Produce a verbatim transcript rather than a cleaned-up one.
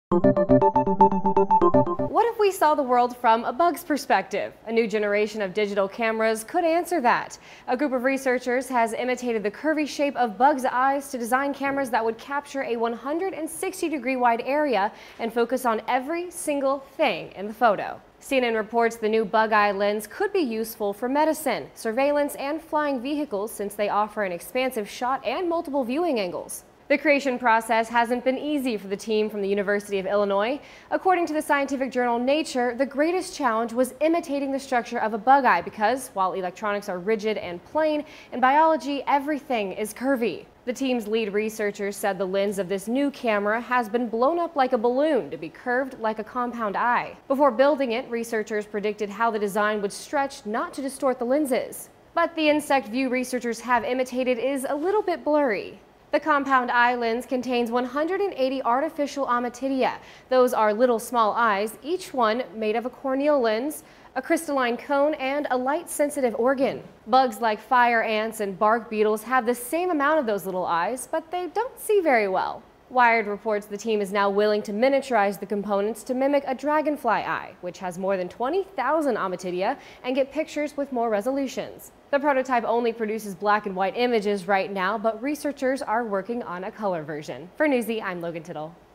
What if we saw the world from a bug's perspective? A new generation of digital cameras could answer that. A group of researchers has imitated the curvy shape of bugs' eyes to design cameras that would capture a one hundred sixty degree wide area and focus on every single thing in the photo. C N N reports the new bug eye lens could be useful for medicine, surveillance, and flying vehicles since they offer an expansive shot and multiple viewing angles. The creation process hasn't been easy for the team from the University of Illinois. According to the scientific journal Nature, the greatest challenge was imitating the structure of a bug eye because, while electronics are rigid and plain, in biology everything is curvy. The team's lead researchers said the lens of this new camera has been blown up like a balloon to be curved like a compound eye. Before building it, researchers predicted how the design would stretch not to distort the lenses. But the insect view researchers have imitated is a little bit blurry. The compound eye lens contains one hundred eighty artificial ommatidia. Those are little small eyes, each one made of a corneal lens, a crystalline cone, and a light-sensitive organ. Bugs like fire ants and bark beetles have the same amount of those little eyes, but they don't see very well. Wired reports the team is now willing to miniaturize the components to mimic a dragonfly eye, which has more than twenty thousand ommatidia, and get pictures with more resolutions. The prototype only produces black and white images right now, but researchers are working on a color version. For Newsy, I'm Logan Tittle.